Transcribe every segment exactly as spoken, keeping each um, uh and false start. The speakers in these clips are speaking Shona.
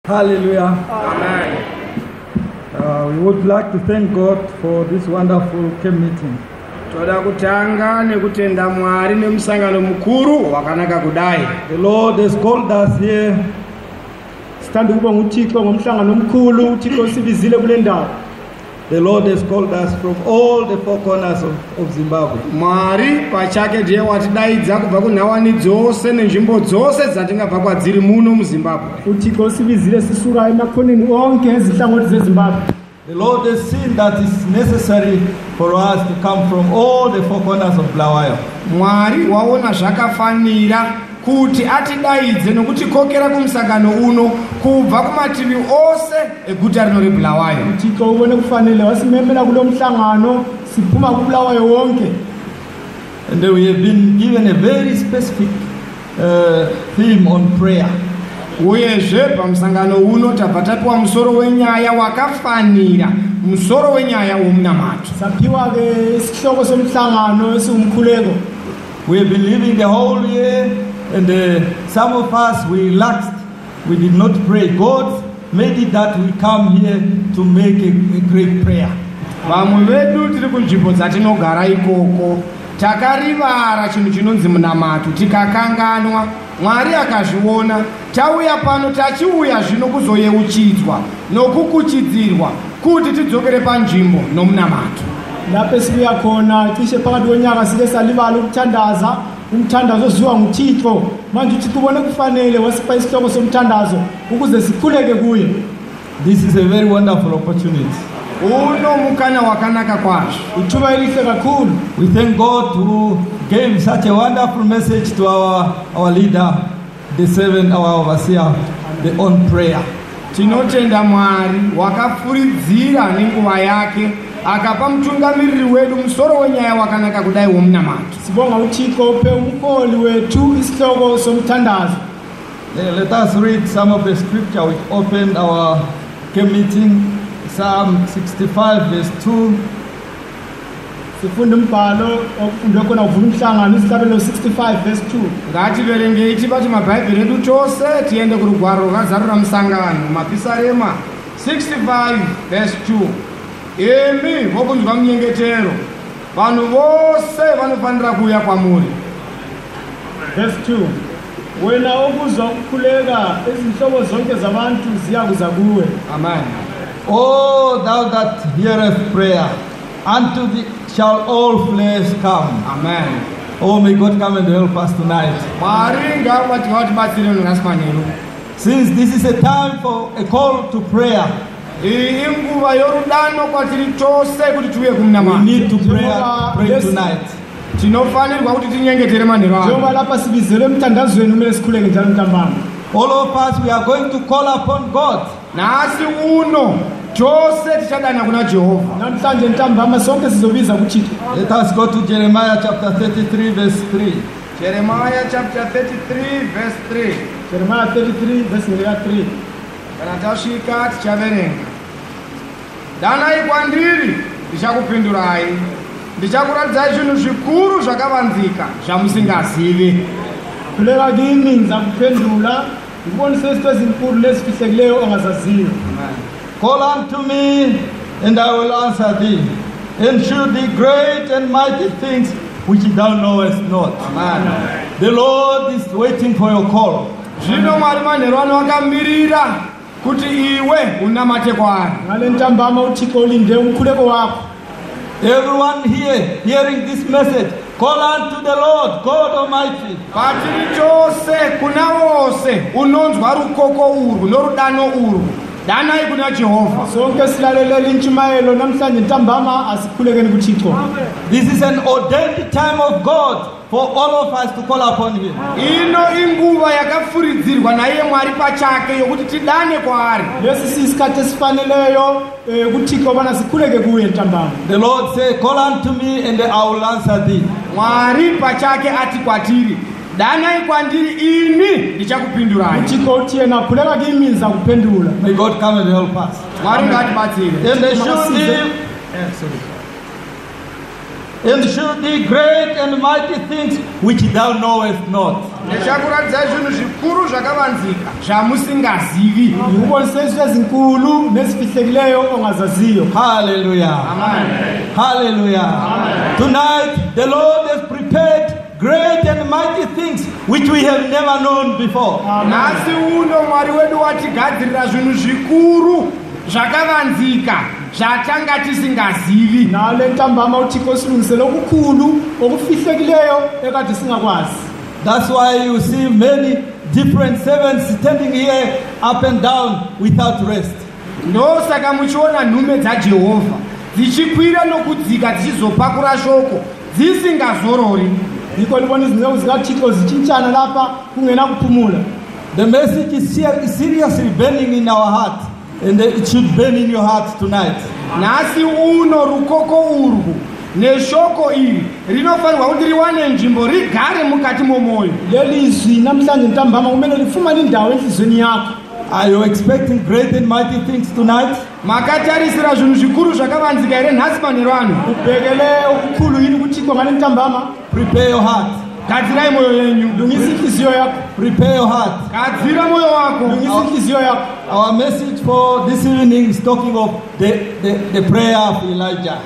Hallelujah. Amen. Uh, we would like to thank God for this wonderful camp meeting. Toda kutanga nekutenda Mwari nemusangano mukuru wakanaka kudai. The Lord has called us here. Stand ukuba nguThixo ngomhlangano omkhulu uThixo sibizile kule ndawo. The Lord has called us from all the four corners of, of Zimbabwe. Mwari pachake ndiye watidaidza kubva kunhawani dzose nenzvimbo dzose dzatingabva kwadziri muno muZimbabwe. uThixo sibizile sisuka emakhoneni onke ezinhlangothi zeZimbabwe. The Lord has seen that it's necessary for us to come from all the four corners of Bulawayo. Mwari waona zvakafanira kuti atidaidze nokutikokera kumusangano uno kubva kumativi ose eguta rino reBulawayo. uThixo ubone kufanele wasimemela kulo mhlangano siphuma kuBulawayo wonke. And we have been given a very specific uh, theme on prayer. Uyezve pamusangano uno tabva tapiwa musoro wenyaya wakafanira, musoro wenyaya womunamato. Sapiwa ke isihloko somhlangano esiwumkhuleko. We have been living the whole year, and uh, some of us we relaxed. We did not pray. God made it that we come here to make a, a great prayer. Vamwe vedu tiri kunzvimbo dzatinogara ikoko takarivara chinhu chinonzi munamato tikakanganwa. Mwari akazviona, tauya pano tachiuya zvino kuzoyeuchidzwa nokukuchidzirwa kuti tidzokere panzvimbo nomunamato. Lapho sibuya khona cishe phakathi kwenyanga sike salibala ukuthandaza, umthandazo oziwa nguThixo. Manje uThixo ubone kufanele wasipha isihloko somthandazo ukuze sikhuleke kuye. This is a very wonderful opportunity. Uno mukana wakanaka kwazvo. Ithuba elihle kakhulu. We thank God who gave such a wonderful message to our, our leader, the seven, our overseer, the on prayer. Tinotenda Mwari wakafuridzira nenguva yake akapa mutungamiriri wedu musoro wenyaya wakanaka kudai womunamato. Sibonga uThixo uphe umholi wethu isihloko somthandazo. Let us read some of the scripture which opened our camp meeting. Psalm sixty-five verse two. Sifunda umbhalo okufundwe khona uvula umhlangano isihlabelo sixty-five verse two. Ngativerengei tibati mabhaibheri edu tose tiende kurugwaro rwakazarura musangano mapisarema sixty-five verse two. Imi vokunzwa munyengetero vanhu vose vanofanira kuuya kwamuri. Verse two. Wena okuzwa ukukhuleka izinhlobo zonke zabantu ziyakuza kuwe. Amen. Oh, thou that heareth prayer, unto thee shall all flesh come. Amen. Oh, may God come and help us tonight. Since this is a time for a call to prayer, we need to pray, pray tonight. All of us, we are going to call upon God. Let us go to Jeremiah chapter thirty-three verse three. Jeremiah chapter thirty-three verse three. Jeremiah thirty-three verse three. Kana tasvika tichaverenga. Danai kwandiri ndichakupindurai. Ndichakuradzai zvinhu zvikuru zvakavanzika zvamusingazivi. Kulega kimi nzakuphendula ngibonise izinto ezinkulu lezifihlekileyo ongazaziyo. Call unto me, and I will answer thee, and shew thee great and mighty things which thou knowest not. Amen. The Lord is waiting for your call. Zvino Mwari manheru anoakamirira kuti iwe unamate kwaari. Ngale ntambama uThixo ulinde umkhuleko wakho. Everyone here hearing this message, call unto the Lord God Almighty. Patiri chose kuna wose unonzwa rukoko urwu norudano urwu. Danai kuna Jehovah. Sonke silalele intshumayelo namhlanje ntambama asikhulekeni kuThixo. This is an ordained time of God for all of us to call upon him. Ino inguva yakafuridzirwa naye Mwari pachake yokuti tidane kwaari. Lesi sisikhathi esifaneleyo kuThixo bana sikhuleke kuye ntambama. The Lord say, call unto me and I will answer thee. Mwari pachake ati kwatiri, danai kwandiri ini ndichakupindurai. uThixo uthi yena khuleka kimi nizakuphendula. May God come and help us. Mwari ngatibatsire. And they should live. and show thee great and mighty things which thou knowest not. Ndichakuratidza zvinhu zvikuru zvakavanzika zvamusingazivi. Ndikubonisa izwi ezinkulu nezifihlekileyo ongazaziyo. Hallelujah. Amen. Hallelujah. Amen. Tonight the Lord has prepared great and mighty things which we have never known before. Nhasi uno Mwari wedu watigadzirira zvinhu zvikuru zvakavanzika zvatanga tisingazivi. Nale ntambama uThixo silungisele okukhulu okufihlekileyo ekade singakwazi. That's why you see many different servants standing here up and down without rest. Ndosaka muchiona nhume dzaJehovha dzichikwira nokudzika dzichizopakura shoko dzisingazorori. Ndiko ndibona izinceku zikaThixo zichintsana lapha kungena kuphumula. The message is seriously burning in our heart, and it should burn in your heart tonight. Nhasi uno rukoko urwu neshoko iri rinofanirwa kuti riwane nzvimbo rigare mukati momoyo. Leli zwi namhlanje ntambama kumele lifumane indawo enhlizweni yakho. Are you expecting great and mighty things tonight? Makatarisira zvinhu zvikuru zvakavanzika here nhasi manheru ano? Ubhekele okukhulu yini kuThixo ngale ntambama? Prepare your heart. Gadzirai moyo yenyu. Lungisa inhliziyo yakho. Prepare your heart. Gadzira moyo wako. Lungisa inhliziyo yakho. Our message for this evening is talking of the, the, the prayer of Elijah.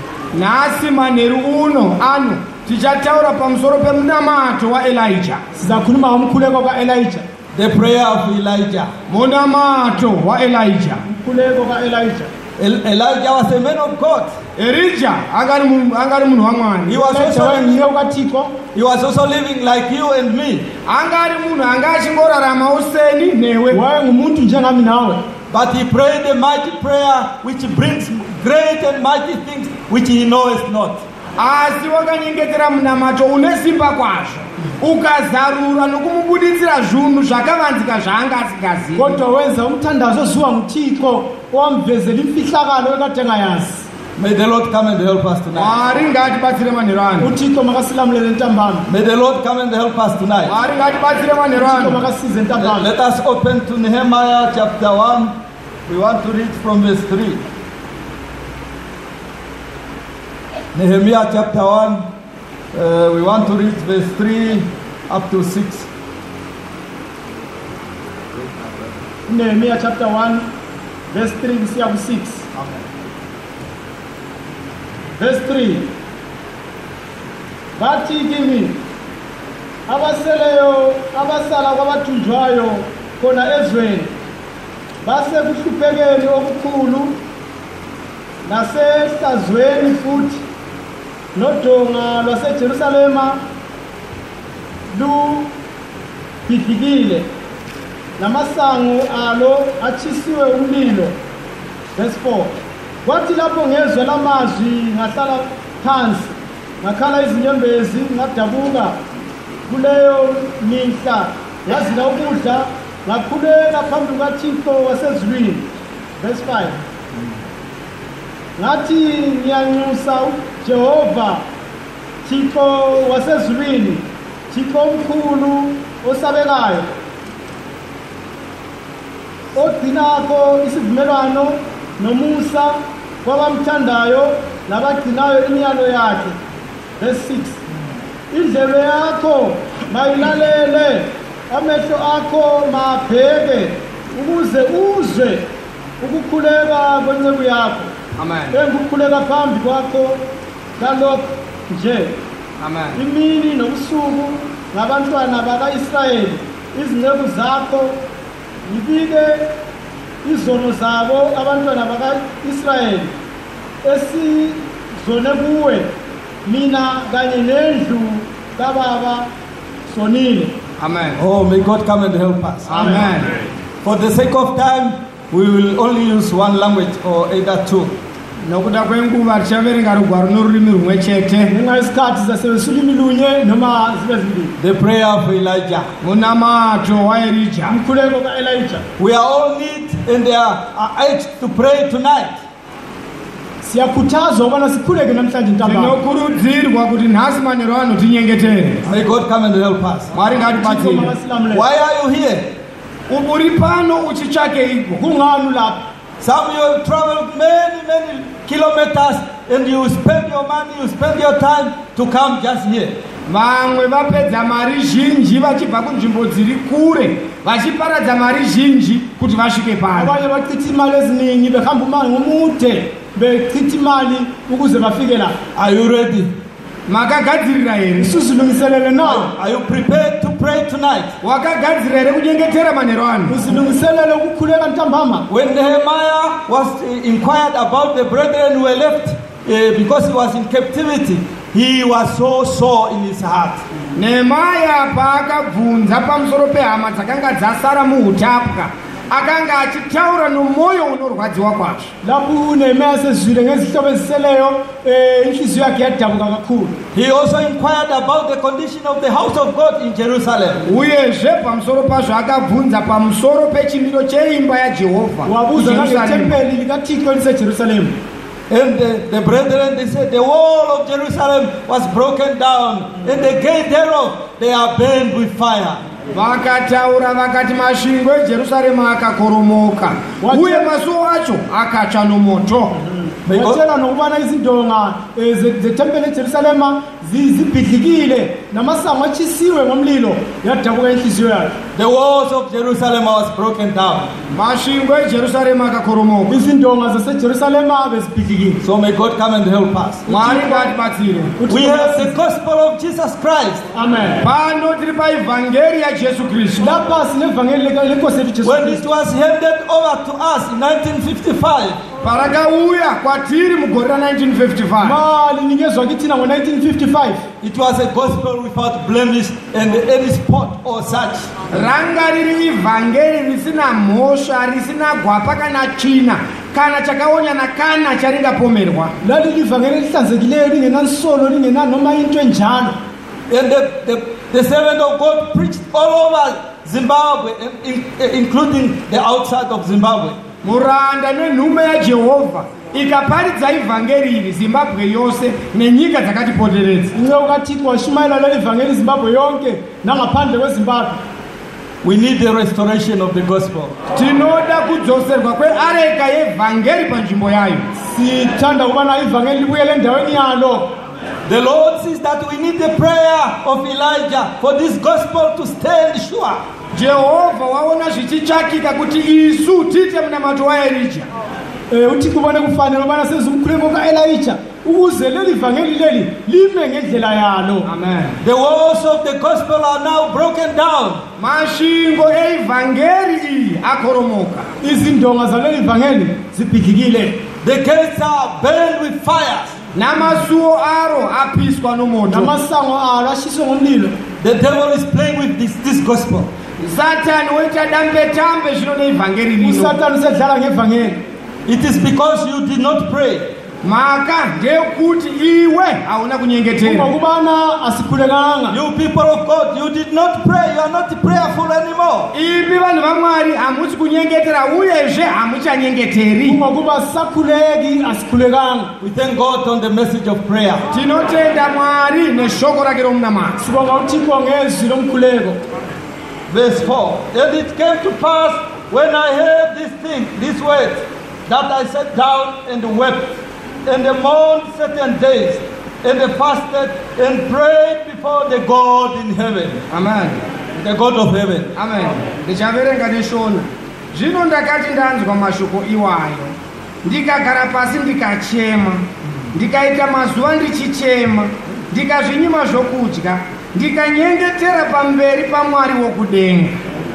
Nhasi manheru uno ano tichataura pamusoro pemunamato waElijah. Sizakhuluma ngomkhuleko kaElijah. The prayer of Elijah. Munamato waElijah. Umkhuleko kaElijah. El- Elijah was a man of God. Elijah angari munhu angari munhu waMwari. He was also Elijah kaThixo. he was also living like you and me. Angari munhu anga achingorarama useni newe. Waye ngumuntu njengami nawe. But he prayed a mighty prayer which brings great and mighty things which he knoweth not. Asi wakanyengetera munamato une simba kwazvo ukazarura nokumubuditsira zvinhu zvakavanzika zvaanga asingazivi. Kodwa wenza umthandazo oziwa nguThixo owamvezela imfihlakalo ekade engayazi. May the Lord come and help us tonight. Mwari ngatibatsire manheru ano. uThixo makasilamulele ntambama. May the Lord come and help us tonight. Mwari ngatibatsire manheru uThixo ano. makasize ntambama. Let us open to Nehemiah chapter one. We want to read from verse three. Nehemiah chapter one. Uh, we want to read verse three up to six. Nehemiah chapter one verse three kusiya ku six. Verse three. Bathi kimi abaseleyo abasala kwabathunjwayo khona ezweni base kuhluphekeni okukhulu nasehlazweni futhi nodonga lwaseJerusalema lu bhidlikile namasango alo achisiwe umlilo. Verse four. Kwathi lapho ngezwe lamazwi ngahlala phansi ngakhala izinyembezi ngadabuka kuleyo mihla ngazila ukudla ngakhuleka phambi kukaThixo wasezulwini. Verse five. Ngathi ngiyanxusa uJehova Thixo wasezulwini, Thixo omkhulu osabekayo ogcinako isivumelwano nomusa kwabamthandayo nabagcinayo imiyalo yakhe. Verse six. Indlebe yakho mayilalele, amehlo akho mabheke ukuze uzwe ukukhuleka kwenceku yakho. Amen. Engukhuleka phambi kwakho kalokho nje. Amen. Imini nobusuku ngabantwana baka-Israyeli izinceku zakho ngibike izono zabo abantwana baka-Israyeli esizone kuwe mina kanye nendlu kababa sonile. Amen. Oh, may God come and help us. Amen. For the sake of time, we will only use one language or either two. Nokuda kwenguva tichaverenga rugwaro norurimi rumwe chete. Ngenxa yesikhathi zasebenzisa ulimi lunye noma zibe zimbili. The prayer of Elijah. Munamato waElijah. Umkhuleko kaElijah. We are all need and they are urged to pray tonight. Siyakhuthazwa ukubana sikhuleke namhlanje ntambama. Tinokurudzirwa kuti nhasi manheru ano tinyengetere. May God come and help us. Mwari ngatibatsire. Why are you here? Uri pano uchitsvake iko. Kungani lapha? Some of you have traveled many, many kilometers, and you spend your money, you spend your time to come just here. Vamwe vapedza mari zhinji vachibva kunzvimbo dziri kure vachiparadza mari zhinji kuti vasvike pano. Abanye bachitha imali eziningi behamba umango omude bechitha imali ukuze bafike la. Are you ready? Makagadzirira here? Usuzilungiselele na? Are you prepared to pray tonight? Wakagadzirira here kunyengetera manheru ano? Usizilungiselele ukukhuleka ntambama? When Nehemiah was uh, inquired about the brethren who were left uh, because he was in captivity, he was so sore in his heart. Nehemiah paakabvunza pamusoro pehama dzakanga dzasara muutapwa akanga achitaura nomwoyo unorwadziwa kwazvo. Lapho Nehemiah sezwile ngezihlobo eziseleyo inhliziyo yakhe yadabuka kakhulu. He also inquired about the condition of the house of God in Jerusalem. Uyezve pamusoro pazvo akabvunza pamusoro pechimiro cheimba yaJehovha wabuza ngezitempeli likaThixo liseJerusalem. And the, the brethren, they said the wall of Jerusalem was broken down, and the gate thereof they are burned with fire. Vakataura vakati masvingo eJerusarema akakoromoka uye masuo acho akatsva nomoto. Vachela nokubana izindonga zetempeli eJerusalema zibhidlikile namasango achisiwe ngomlilo yadabuka inhliziyo yakhe. The walls of Jerusalem was broken down. Masvingo eJerusarema akakoromoka. Izindonga zaseJerusalema bezibhidlikile. So may God come and help us. Mwari ngatibatsire. We have the gospel of Jesus Christ. Amen. Pano tiri paivhangeri yaJesu Kristu. Lapha sinevhangeli lenkosi yethu Jesu. When it was handed over to us in nineteen fifty-five, parakauya kwatiri mugore ra nineteen fifty-five, mali ningezwa kitina ngo nineteen fifty-five, it was a gospel without blemish and any spot or such. Ranga riri ivhangeri risina mhosva, risina gwapa kana tsvina kana chakaonyana kana charingapomerwa. Lali livhangeri lihlanzekileyo lingena nsolo lingena noma into enjalo. And the, the, the servant of God preached all over Zimbabwe, in, including the outside of Zimbabwe. Muranda nenhume yaJehovha ikaparidza ivhangeri iri Zimbabwe yose nenyika dzakatipoteredza. Inwe ukaThixo washumayela leli vhangeri Zimbabwe yonke nangaphandle kweZimbabwe. We need the restoration of the gospel. Tinoda kudzoserwa kweareka yevhangeri panzvimbo yayo. Sithanda kubana ivhangeri libuyele endaweni yalo. The Lord says that we need the prayer of Elijah for this gospel to stand sure. Jehovha waona zvichitsvakika kuti isu tiite munamato waElijah. Uthi kubona kufanele ubana sezumkhuleko kaElijah ukuze leli vhangeli leli lime ngendlela yalo. Amen. The walls of the gospel are now broken down. Masvingo eivhangeri iyi akoromoka. Izindonga zaleli vhangeli zibhidlikile. The gates are burned with fire. Namasuo aro apiswa nomoto. Namasango aro ashiswe ngomlilo. The devil is playing with this, this gospel. Satan waita dambe tambe zvino neivhangeri rino. Satan usedlala ngevhangeri. It is because you did not pray. Maka ndekuti iwe hauna kunyengetera. Kubana asikhulekanga. You people of God, you did not pray. You are not prayerful anymore. Ivi vanhu vaMwari hamusi kunyengetera uyezve hamuchanyengeteri. Kuba sakhuleki asikhulekanga. We thank God on the message of prayer. Tinotenda Mwari neshoko rake romunamata. Sibonga uThixo ngezwi lomkhuleko. Verse four. And it came to pass when I heard this thing, this word, that I sat down and wept, and mourned certain days, and fasted and prayed before the God in heaven. Amen. The God of heaven. Amen. Ndichaverenga neshona. Zvino ndakati ndanzwa mashoko iwayo, ndikagara pasi ndikachema, ndikaita mazuva ndichichema, ndikazvinyima zvokudya, ndikanyengetera pamberi paMwari wokudenga.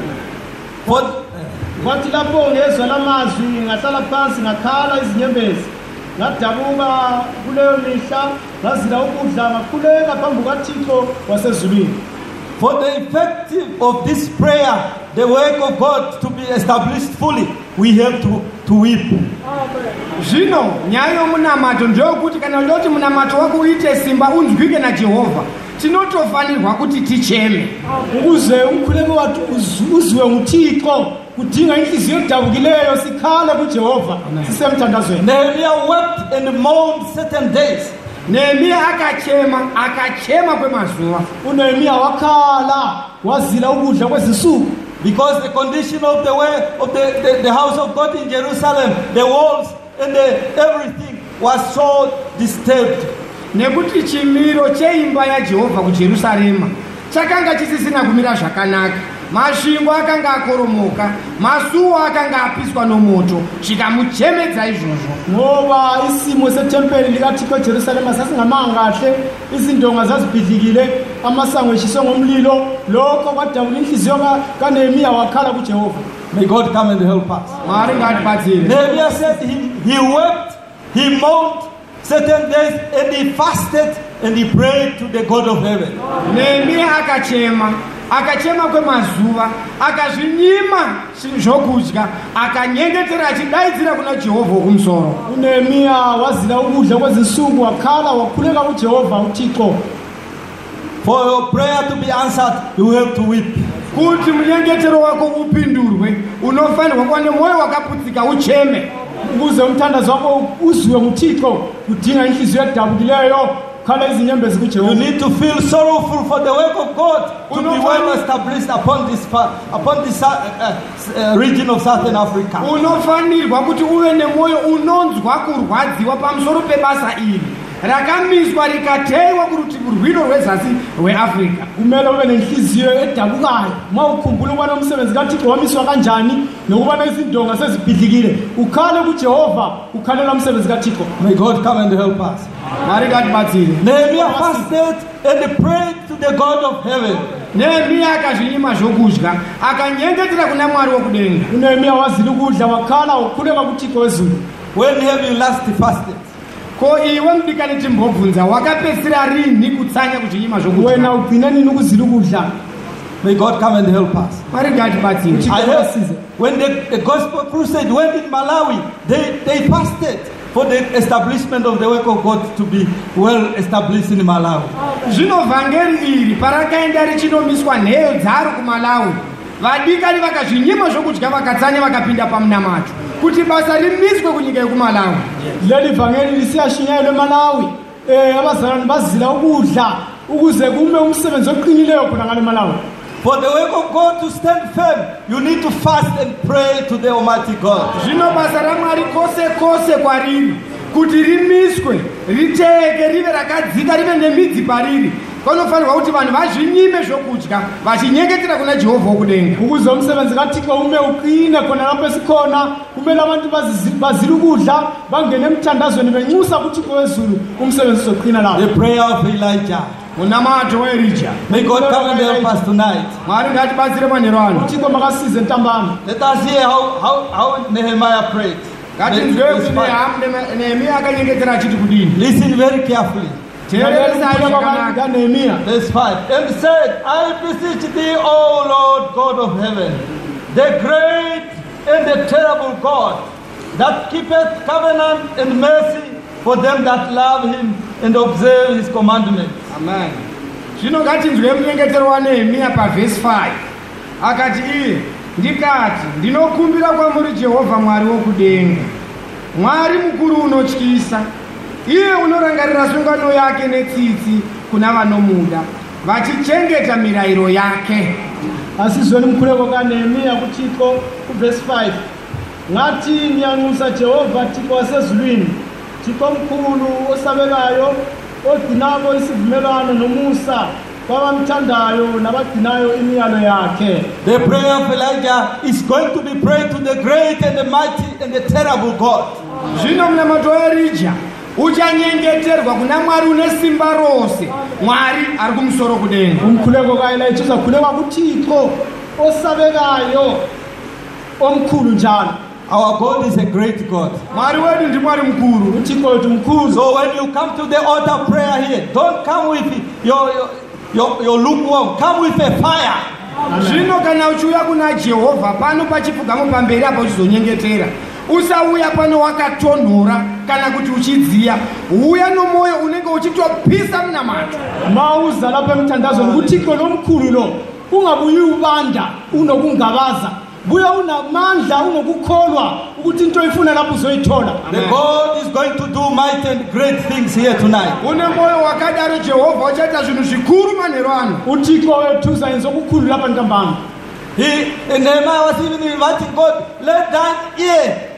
Kwathi lapho ngezwa lamazwi ngahlala phansi ngakhala izinyembezi ngadabuka kuleyo mihla ngazila ukudla ngakhuleka phambi kukaThixo wasezulwini. For the effective of this prayer, the work of God to be established fully, we have to, to weep. Zvino nyaya yomunamato ndeyokuti kana ndoti munamato wako uite simba unzwike naJehovha, tinotofanirwa kuti ticheme. Ukuze umkhuleko wathu uzwe nguThixo kudinga inhliziyo edabukileyo sikhale kuJehova sisemthandazweni. Nehemiah wept and mourned certain days. Nehemiah akachema akachema kwemazuva. uNehemiah wakhala wazila ukudla kwezinsuku. Because the condition of the way of the, the, the house of God in Jerusalem, the walls and the, everything was so disturbed. Nekuti chimiro cheimba yaJehovha kuJerusarema chakanga chisisina kumira zvakanaka. Masvingo akanga akoromoka, masuwa akanga apiswa nomoto, zvikamuchemedza izvozvo. Ngoba isimo setempeli likaThixo eJerusalema sasingamangahle, izindonga zazibhidlikile, amasango eshiswe ngomlilo, lokho kwadabula inhliziyo kaNehemiya wakhala kuJehova. May God come and help us. Mwari ngatibatsire. Nehemiah said he, he wept, he moaned certain days, and he fasted and he prayed to the God of heaven. Nehemiya akachema, akachema kwemazuva, akazvinyima zvokudya, akanyengetera achidaidzira kuna Jehovha wokumusoro. uNehemiya wazila ukudla kwezinsuku, wakhala wakhuleka kuJehova uThixo. For your prayer to be answered, you have to weep. Kuti munyengetero wako upindurwe, unofanirwa kuva nemoyo wakaputsika ucheme. Ukuze umthandazo wako uzwe nguThixo, kudinga inhliziyo edabukileyo, khala izinyembezi kuJehova. You need to feel sorrowful for the work of God to be well established upon this upon this uh, uh, region of Southern Africa. Unofanirwa kuti uve nemoyo unonzwa kurwadziwa pamusoro pebasa iri rakamiswa rikateyiwa kurutivi rwino rwezasi rweAfrica. Kumele ube nenhliziyo edabukayo mawukhumbula ukubana umsebenzi kaThixo wamiswa kanjani nokubana izindonga sezibhidlikile, ukhale kuJehova, ukhalela umsebenzi kaThixo. May God come and help us. Mari ngatibatsire. Nehemiah fasted and prayed to the God of heaven. Nehemiya akazvinyima zvokudya, akanyengetera kuna Mwari wokudenga. uNehemiya wazila ukudla, wakhala wakhuleka kuThixo wezulu. When have you last fasted? Ko iwe mdikani timbobvunza wakapedzisira rini kutsanya kuzvinyima zvokudya? Wena ugcina nini ukuzila ukudla? May God come and help us. Mari ngatibatsire. I heard when the, the gospel crusade went in Malawi, they, they fasted for the establishment of the work of God to be well established in Malawi. Zvino vhangeri iri parakaenda richinomiswa nheyo dzaro kuMalawi, vadikani vakazvinyima zvokudya vakatsanya vakapinda pamunamato kuti basa rimiswe kunyika yekuMalawi. Leli vhangeli lisiyashinyayelwe eMalawi, eh abazalwane bazila ukudla ukuze kume umsebenzi oqinileyo khona ngale eMalawi. For the work of God to stand firm, you need to fast and pray to the Almighty God. Zvino basa raMwari kose kose kwariri kuti rimiswe, riteke, rive rakadzika, rive nemidzi pariri, panofanirwa kuti vanhu vazvinyime zvokudya vachinyengetera kuna Jehovha wokudenga. Ukuze umsebenzi kaThixo ume uqine khona lapho esikhona, kumele abantu bazila ukudla, bangene emthandazweni benxusa kuThixo wezulu, umsebenzi uzoqina lapho. The prayer of Elijah. Unamato weRijah. May God come and help us tonight. Mwari ngatibatsire manheru ano. uThixo makasize ntambama. Let us hear how, how, how Nehemiah prayed. Ngatinzwe kuti Nehemiya akanyengetera achiti kudini. Listen very carefully. Nehemiya. Verse five. And said, I beseech thee, O Lord God of heaven, the great and the terrible God, that keepeth covenant and mercy for them that love him and observe his commandments. Amen. Zvino ngatinzwe munyengetero waNehemiya pavhesi five. Akati iye, ndikati, ndinokumbira kwamuri Jehovha Mwari wokudenga, Mwari mukuru unotyisa, iye unorangarira sungano yake netsitsi kuna vanomuda, vachichengeta mirayiro yake. Asizweni mkhuleko kaNehemiya kuThixo kuvhesi five. Ngathi niyanxusa Jehova Thixo wasezulwini, Thixo mkhulu osabekayo, ogcinako isivumelwano nomusa kwabamthandayo nabagcinayo imiyalo yakhe. The prayer of Elijah is going to be prayed to the great and the mighty and the terrible God. Zvino munamato weRijah uchanyengeterwa kuna Mwari une simba rose, Mwari ari kumusoro kudenga. Umkhuleko kaElijah uzakhuleka kuThixo osabekayo omkhulu njalo. Our God is a great God. Mwari wedu ndi Mwari mkuru. uThixo wethu mkhulu. So when you come to the altar prayer here, don't come with your your your, your lukewarm. Come with a fire. Zvino kana uchiuya kuna Jehovha pano pachipfugamo pamberi apo uchizonyengetera, usauya pano wakatonhora kana kuti uchidziya, uya nomoyo unenge uchitopisa munamato. Mauza lapha emthandazo kuThixo lomkhulu lo, ungabuyi ubanda unokungabaza, buya unamandla unokukholwa ukuthi into ifuna lapho uzoyithola. The God is going to do mighty and great things here tonight. Une moyo wakadaro Jehovha uchaita zvinhu zvikuru manheru ano. uThixo wethu uzayenza okukhulu lapha ntambama. He and Nehemiah was even inviting God, let thine ear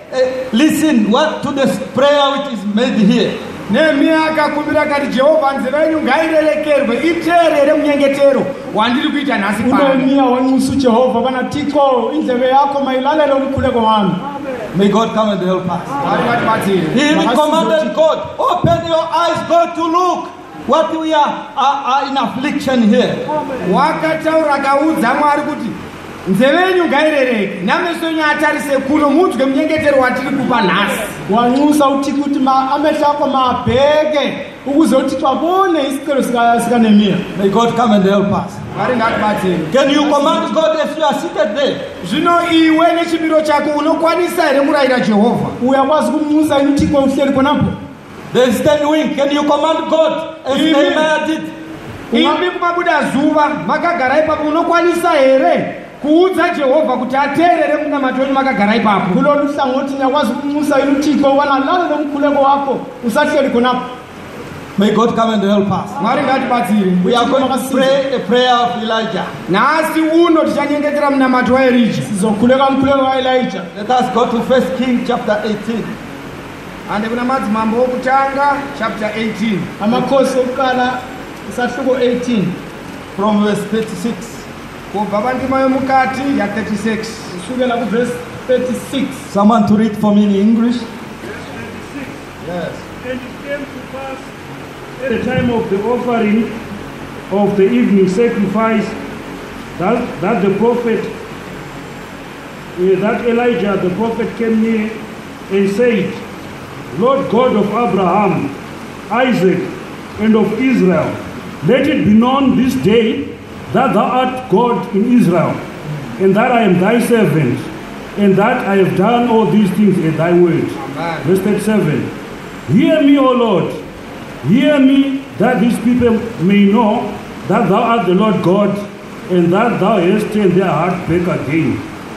uh, listen what to this prayer which is made here. Nehemiya akakumbira akati Jehovha nzeve yenyu ngairerekerwe iteerere munyengetero wandiri kuita nhasi pano. Nehemiya wanxusa uJehova kana Thixo indlebe yakho mayilalele umkhuleko wami. May God come and help us. Ngatibatsire. He commanded God, open your eyes, God, to look what we are, are, are in affliction here. Wakataura akaudza Mwari kuti nzeve yenyu ngairereke nameso enyu atarise kuno munzwe munyengetero watiri kupa nhasi. Wanxusa uThixo kuti amehlo akho mabheke ukuze uThixo abone isicelo sika Nehemiya. May God come and help us. Mwari ngatibatsire. Can you command God as you are seated there? Zvino iwe nechimiro chako unokwanisa here kurayira Jehovha? Uyakwazi kumnxusa inu Thixo uhleli khonapo? The stand wing, can you command God as Nehemiah did? Imi kumabuda zuva makagara ipapo unokwanisa here kuudza Jehovha kuti ateerere munamato wenyu makagara ipapo? Kulolu hlangothi nyakwazi kumnxusa inu Thixo wanalalele umkhuleko wakho usahleli khonapo? May God come and help us. Mwari ngatibatsire. We are going to pray a prayer of Elijah. Nhasi uno tichanyengetera munamato waElijah. Sizokhuleka umkhuleko waElijah. Let us go to First Kings chapter eighteen. Ande kuna madzimambo okutanga chapter eighteen. Amakhosi okuqala isahluko eighteen from verse thirty-six. Kubva pandima yomukati ya thirty-six. Kusukela ku verse thirty-six. Someone to read for me in English. Yes. And it came to pass at the time of the offering of the evening sacrifice that, that the prophet, uh, that Elijah the prophet came near and said, Lord God of Abraham, Isaac, and of Israel, let it be known this day that thou art God in Israel, and that I am thy servant, and that I have done all these things at thy word. Amen. Verse thirty-seven. Hear me, O Lord, hear me, that these people may know that thou art the Lord God, and that thou hast turned their heart back again.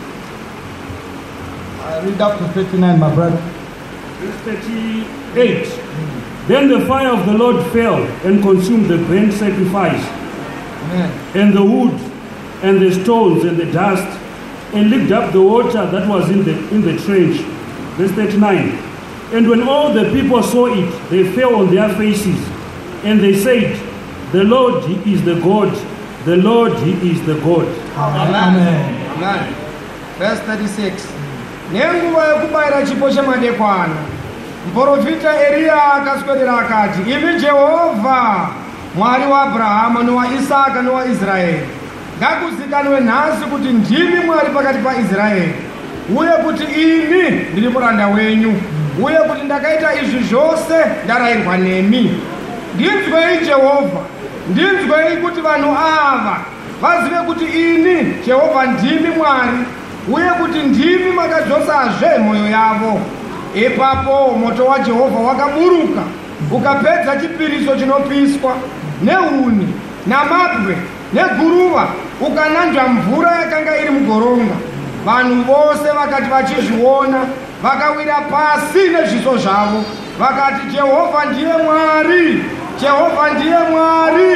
I read up to thirty-nine, my brother. Verse thirty-eight. Mm. Then the fire of the Lord fell and consumed the burnt sacrifice, Amen. And the wood, and the stones, and the dust, and licked up the water that was in the in the trench. Verse thirty-nine. And when all the people saw it, they fell on their faces, and they said, The Lord, He is the God. The Lord, He is the God. Amen. Amen. Amen. Verse thirty-six. Nenguva yokubayira chipo chemadekwana, muprofita Eliya akaswedera akati, Imi Jehovha, Mwari waAbrahama nowaIsaka nowaIsraeri, ngakuzikanwe nhasi kuti ndimi Mwari pakati paIsraeri, uye kuti ini ndiri muranda wenyu, uye kuti ndakaita izvi zvose ndarayirwa nemi. Ndinzwei Jehovha, ndinzwei kuti vanhu ava vazive kuti ini Jehovha ndimi Mwari, uye kuti ndimi makadzosazve mwoyo yavo. Ipapo moto waJehovha wakaburuka ukapedza chipiriso chinopiswa nehuni namabwe neguruva, ukananzva mvura yakanga iri mugoronga. Vanhu vose vakati vachizviona vakawira pasi nezviso zvavo vakati, Jehovha ndiye Mwari, Jehovha ndiye Mwari.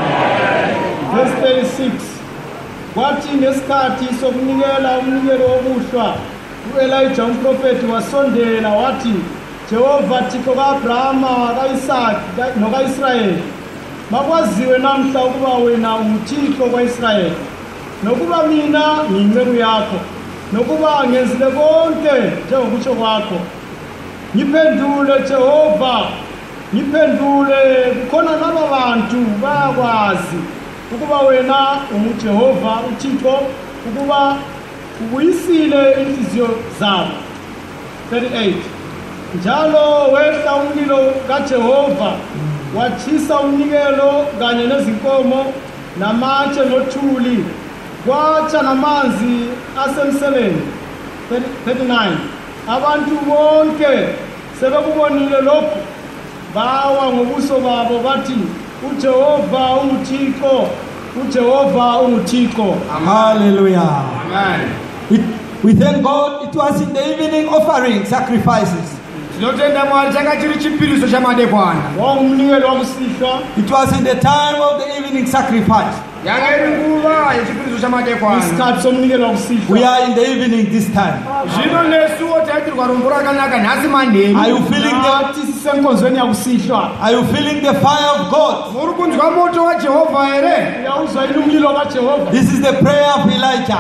Verse thirty-six. Kwathi ngesikhathi sokunikela umnikelo wokuhlwa, u-Elijah umprofeti wasondela wathi, Jehova Thixo ka-Abrahama, ka-Isaki noka-Israyeli, makwaziwe namhla ukuba wena uThixo kwa-Israyeli, nokuba mina ngiyinceku yakho, nokuba ngenzile konke njengokutsho kwakho. Ngiphendule Jehova, ngiphendule, khona laba bantu bayakwazi ukuba wena unguJehova uThixo, ukuba ubuyisile inhliziyo zabo. thirty-eight. Njalo wehla umlilo kaJehova, watshisa umnikelo kanye nezinkomo namatshe nothuli, kwatsha namanzi asemseleni. thirty-nine. Abantu bonke sebekubonile lokhu, bawa ngobuso babo bathi, uJehova unguThixo, uJehova unguThixo. Hallelujah. Amen. It, we thank God. It was in the evening offering sacrifices. Tinotenda Mwari changa chiri chipiriso chamadekwana. Wangumnikelo wakusihlwa. It was in the time of the evening sacrifice. We are in the evening this time. Are you feeling the Are you feeling the fire of God? This is the prayer of Elijah.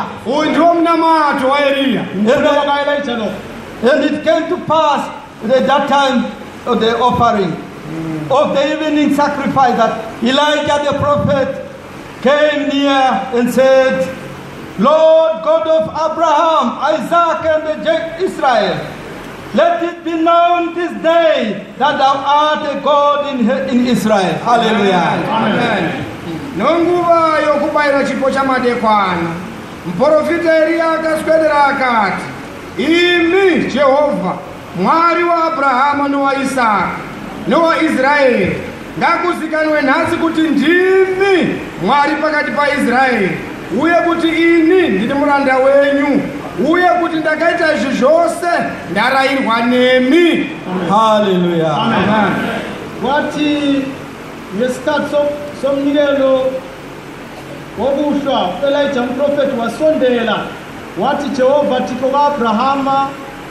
And it came to pass at that time of the offering of the evening sacrifice that Elijah the prophet came near and said, Lord God of Abraham, Isaac, and Israel, let it be known this day that thou art a God in, in Israel. Hallelujah. Amen. Nonguva yokubaira chipo chamadekwana. Mprofita Elia akaswedera akati, imi Jehova, Mwari wa Abrahama nowa Isaka, nowa Israeli, ngakuzikanwe nhasi kuti ndimi Mwari pakati pa Israeli, uye kuti ini ndiri muranda wenyu, uye kuti ndakaita izvi zvose ndarayirwa nemi. Hallelujah. Amen. Wati ngesikhathi somnikelo wokuhlwa Elijah umprofeti wasondela wathi Jehova Thixo kaAbrahama,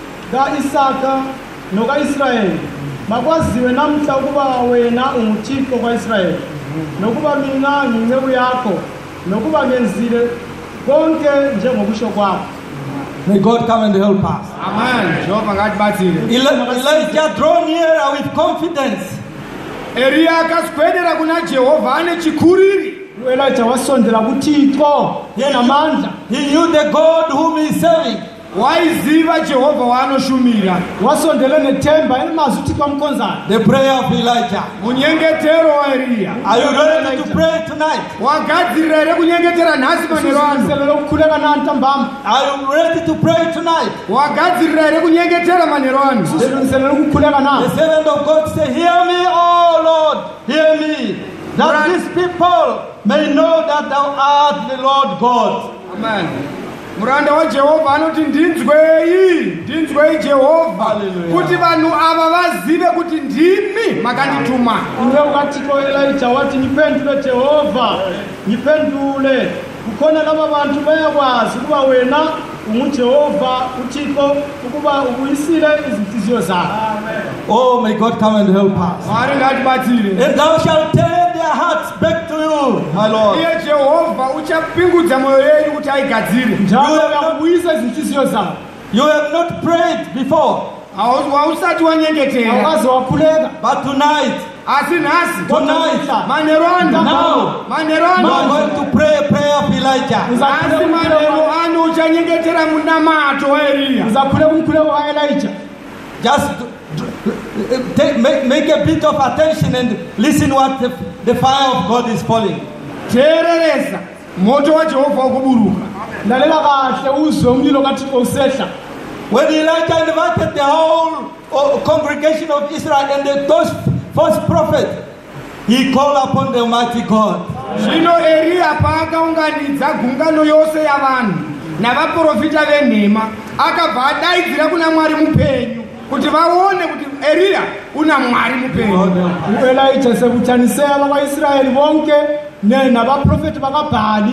kaIsaka nokaIsrayeli, makwaziwe namhla ukuba wena unguThixo kaIsrayeli, nokuba mina nginceku yakho, nokuba ngenzile konke njengokusho kwakho. May God come and help us. Amen. Jehova ngatibatsire. Elijah draw nearer with confidence. Elia akaswedera kuna Jehova ane chikuriri. Elijah wasondela kuThixo yenamandla. He knew the God whom he is serving. Waiziva Jehova waanoshumira. Wasondele nethemba elimazwi uThixo amkhonzayo. The prayer of Elijah. Munyengetero wa Elia. Are you ready to pray tonight? Wagadzirira ere kunyengetera nhasi manero ano. Lokukhuleka nantambama. Are you ready to pray tonight? Wagadzirira ere kunyengetera manero ano. The servant of God say, hear me, oh Lord, hear me, that these people may know that thou art the Lord God. Amen. Muranda wa Jehova anoti ndinzwei, ndinzwei Jehova, kuti vanhu ava vazive kuti ndimi makandituma. Iwe ukathiko Elijah wati niphendule Jehova, niphendule kukhona laba bantu bayakwazi ukuba wena unguJehova uThixo ukuba ubuyisile izinhliziyo zabo. Oh, may God come and help us. Mari ngatibatsire. And thou shalt turn their hearts back to you, my Lord. Iye Jehova uchapingudza moyo yedu kuti aigadzire. Njalo yakubuyisa izinhliziyo zabo. You have not prayed before. Hausati wanyengetera. Awazi wakhuleka. But tonight, asi nasi, tonight, manero anda, now, manero we are anda, going to pray a prayer of Elijah. asi manero anda uchanyengetera munamato wa Elia. Uzakhuleka umkhuleko wa Elijah. Just take, make, make a bit of attention and listen what the, the fire of God is falling. Tereresa, moto wa Jehova ukuburuka. Lalela kahle uzwe umlilo kaThixo usehla. When Elijah invited the whole uh, congregation of Israel and the, those false prophets, he called upon the Almighty God. Zvino Elia paakaunganidza gungano yose yavanhu navaprofita venhema akabva adaidzira kuna Mwari mupenyu kuti vaone kuti Elia una Mwari mupenyu. Elijah sekuthanisela vaIsraeli bonke nabaprofeti vakaBhali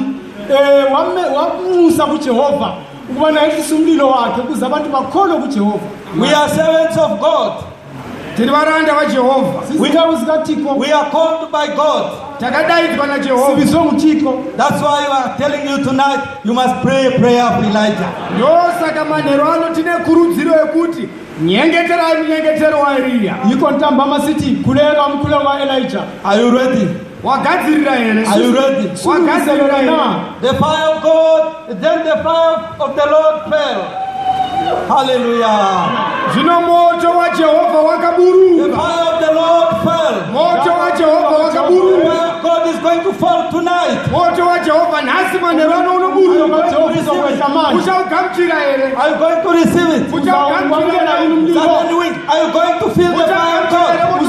wamusa kuJehova ukuba nayehlisa umlilo wakhe ukuze abantu bakholwe kuJehova. We are servants of God. Tiri varanda vaJehova. We are called by God. Takadaidzwa naJehova. That's why we are telling you tonight, you must pray a prayer of Elijah. Ndosaka manheru ano tine kurudziro yekuti nyengeterai munyengetero wa Elia. Yiko ntambama siti khuleka umkhuleko wa Elijah. Are you ready? Wagadzirira ere. Are you ready? Wagadzirira ere. The fire of God, then the fire of the Lord fell. Hallelujah. Zvino moto wa Jehova wakaburuka. The fire of the Lord fell. Moto wa Jehova wakaburuka. The fire of God is going to fall tonight. Moto wa Jehova nhasi manheru ano unoburuka. Uchaugamuchira ere. Are you going to receive it? Uchaugamuchira ere. Second week, are you going to feel the fire of God? Are you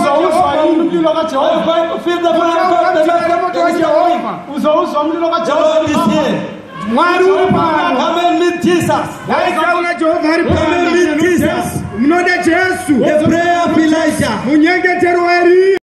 going to feel the fire of God? The Lord is here. Mwari uri pano. Come and meet Jesus. Daisauna Jehova ari pano. Come and meet Jesus. Mnoda Jesu. The prayer of Elijah. Munyengetero wa Elia.